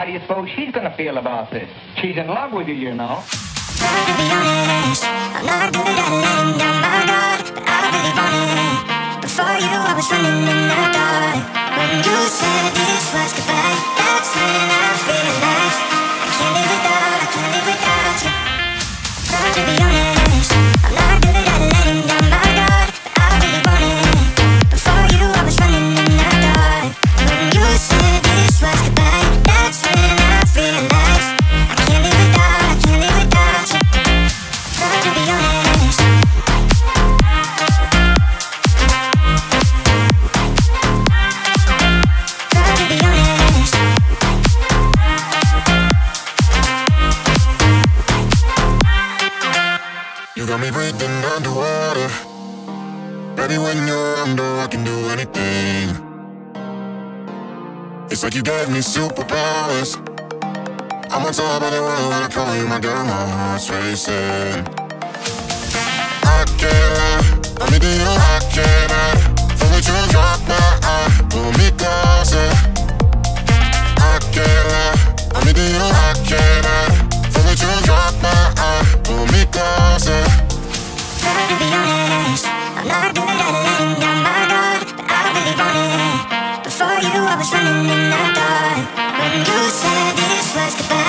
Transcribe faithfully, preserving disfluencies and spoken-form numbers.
How do you suppose she's gonna feel about this? She's in love with you, you know. Try to be honest, I'm not good at letting down my guard, but I really want it. Before you, I was running in the dark. When you said this was goodbye, that's when I realized I can't live without, I can't live without you. Try to be honest, I'm not good at letting down my guard, but I really want it. Before you, I was running in the dark. When you said this was goodbye, that's when I realized I can't live without, I can't live without you. Try to be honest. Try to be honest. You got me breathing underwater. Baby, when you're under, I can do anything. It's like you gave me superpowers. I'm on top of the world when I call you my girl, my heart's racing. I can't lie, let me do you, I can't hide. From the truth, drop my eye, pull me closer. I can't lie, let me do you, I can't hide. From the truth, drop my eye, pull me closer. Try to be honest, I'm not good at letting down my guard, but I really want it. Before you, I was running in the dark. When you said this was goodbye,